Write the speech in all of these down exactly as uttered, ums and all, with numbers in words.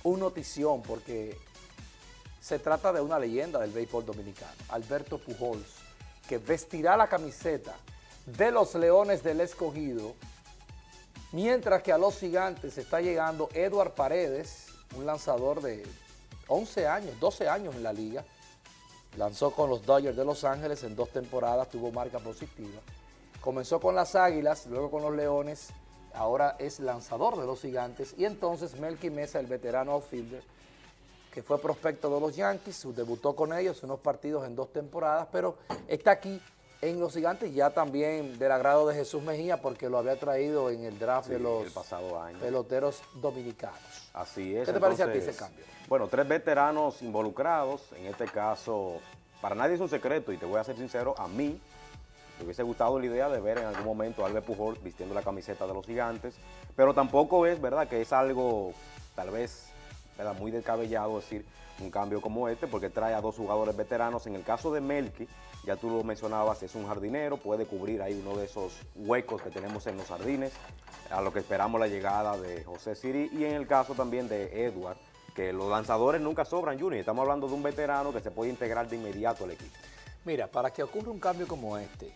un notición porque se trata de una leyenda del béisbol dominicano, Alberto Pujols, que vestirá la camiseta de los Leones del Escogido, mientras que a los Gigantes está llegando Edward Paredes, un lanzador de once años, doce años en la liga. Lanzó con los Dodgers de Los Ángeles en dos temporadas, tuvo marca positiva. Comenzó con las Águilas, luego con los Leones, ahora es lanzador de los Gigantes. Y entonces Melky Mesa, el veterano outfielder, que fue prospecto de los Yankees, debutó con ellos en unos partidos en dos temporadas, pero está aquí en los Gigantes, ya también del agrado de Jesús Mejía, porque lo había traído en el draft sí, de los el pasado año. Peloteros dominicanos. Así es. ¿Qué te entonces, parece a ti ese cambio? Bueno, tres veteranos involucrados, en este caso, para nadie es un secreto, y te voy a ser sincero, a mí me hubiese gustado la idea de ver en algún momento a Albert Pujols vistiendo la camiseta de los Gigantes, pero tampoco es, ¿verdad?, que es algo, tal vez, ¿verdad?, muy descabellado decir un cambio como este, porque trae a dos jugadores veteranos. En el caso de Melky, ya tú lo mencionabas, es un jardinero, puede cubrir ahí uno de esos huecos que tenemos en los jardines, a lo que esperamos la llegada de José Siri, y en el caso también de Edward, que los lanzadores nunca sobran, Junior. Estamos hablando de un veterano que se puede integrar de inmediato al equipo. Mira, para que ocurra un cambio como este,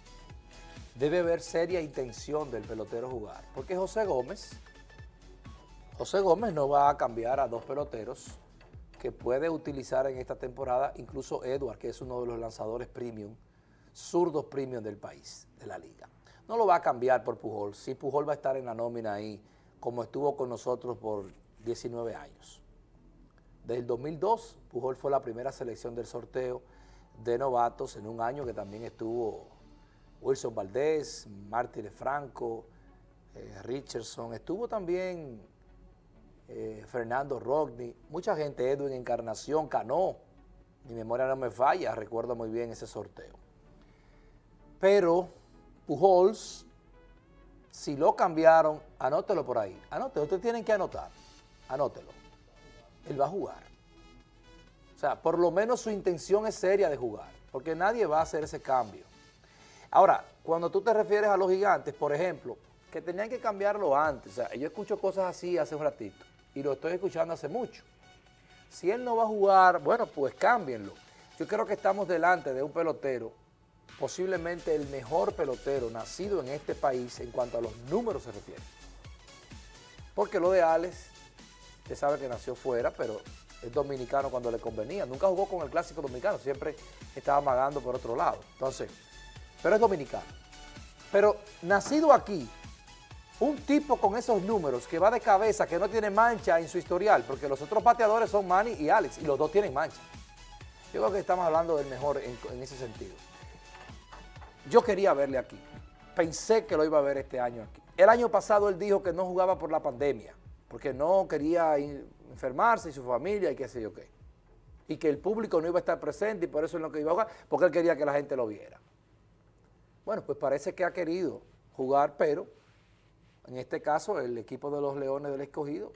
debe haber seria intención del pelotero jugar, porque José Gómez, José Gómez no va a cambiar a dos peloteros que puede utilizar en esta temporada, incluso Edward, que es uno de los lanzadores premium, zurdos premium del país, de la liga. No lo va a cambiar por Pujols. Sí, Pujols va a estar en la nómina ahí, como estuvo con nosotros por diecinueve años. Desde el dos mil dos, Pujols fue la primera selección del sorteo de novatos en un año que también estuvo Wilson Valdés, Martínez Franco, eh, Richardson, estuvo también eh, Fernando Rodney, mucha gente, Edwin Encarnación, Cano, mi memoria no me falla, recuerdo muy bien ese sorteo. Pero Pujols, si lo cambiaron, anótelo por ahí, anótelo, ustedes tienen que anotar, anótelo, él va a jugar. O sea, por lo menos su intención es seria de jugar, porque nadie va a hacer ese cambio. Ahora, cuando tú te refieres a los Gigantes, por ejemplo, que tenían que cambiarlo antes, o sea, yo escucho cosas así hace un ratito, y lo estoy escuchando hace mucho. Si él no va a jugar, bueno, pues cámbienlo. Yo creo que estamos delante de un pelotero, posiblemente el mejor pelotero nacido en este país en cuanto a los números se refiere. Porque lo de Alex, usted sabe que nació fuera, pero es dominicano cuando le convenía. Nunca jugó con el clásico dominicano, siempre estaba amagando por otro lado. Entonces, pero es dominicano. Pero nacido aquí, un tipo con esos números que va de cabeza, que no tiene mancha en su historial, porque los otros bateadores son Manny y Alex, y los dos tienen mancha. Yo creo que estamos hablando del mejor en, en ese sentido. Yo quería verle aquí. Pensé que lo iba a ver este año aquí. El año pasado él dijo que no jugaba por la pandemia, porque no quería enfermarse y su familia y qué sé yo qué. Y que el público no iba a estar presente y por eso es lo que iba a jugar, porque él quería que la gente lo viera. Bueno, pues parece que ha querido jugar, pero en este caso el equipo de los Leones del Escogido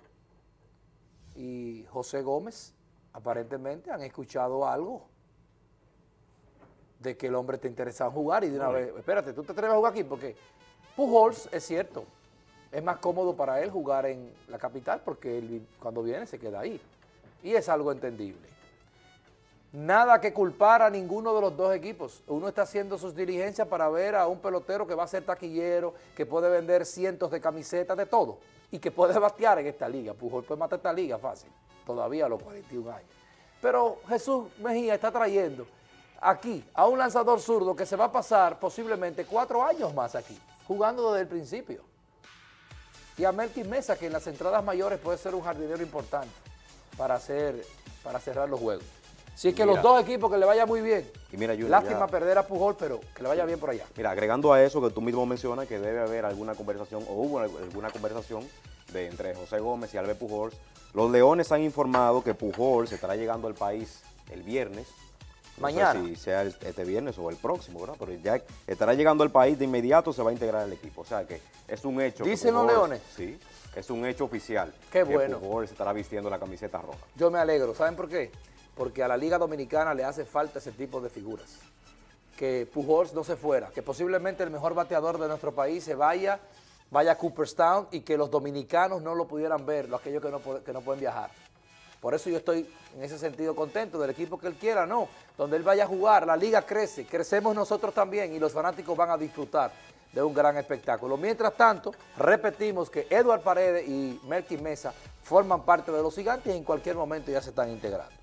y José Gómez aparentemente han escuchado algo de que el hombre te interesaba en jugar y de una sí. vez, espérate, ¿tú te atreves a jugar aquí? Porque Pujols, es cierto, es más cómodo para él jugar en la capital porque él cuando viene se queda ahí. Y es algo entendible. Nada que culpar a ninguno de los dos equipos. Uno está haciendo sus diligencias para ver a un pelotero que va a ser taquillero, que puede vender cientos de camisetas, de todo, y que puede batear en esta liga. Pujols puede matar esta liga fácil, todavía a los cuarenta y un años. Pero Jesús Mejía está trayendo aquí a un lanzador zurdo que se va a pasar posiblemente cuatro años más aquí, jugando desde el principio. Y a Melky Mesa, que en las entradas mayores puede ser un jardinero importante para, hacer, para cerrar los juegos. Así es que mira, los dos equipos que le vaya muy bien. Y mira, Junior, lástima ya, perder a Pujols, pero que le vaya bien por allá. Mira, agregando a eso que tú mismo mencionas que debe haber alguna conversación, o hubo alguna conversación de entre José Gómez y Albert Pujols. Los Leones han informado que Pujols estará llegando al país el viernes. No Mañana. sé si sea este viernes o el próximo, ¿verdad? Pero ya estará llegando al país, de inmediato se va a integrar al equipo. O sea que es un hecho. ¿Dicen los Leones? Sí, es un hecho oficial. Qué que bueno. Pujols estará vistiendo la camiseta roja. Yo me alegro. ¿Saben por qué? Porque a la Liga Dominicana le hace falta ese tipo de figuras. Que Pujols no se fuera, que posiblemente el mejor bateador de nuestro país se vaya vaya a Cooperstown y que los dominicanos no lo pudieran ver, los aquellos que no, que no pueden viajar. Por eso yo estoy en ese sentido contento del equipo que él quiera, no. Donde él vaya a jugar, la liga crece, crecemos nosotros también y los fanáticos van a disfrutar de un gran espectáculo. Mientras tanto, repetimos que Edward Paredes y Melky Mesa forman parte de los Gigantes y en cualquier momento ya se están integrando.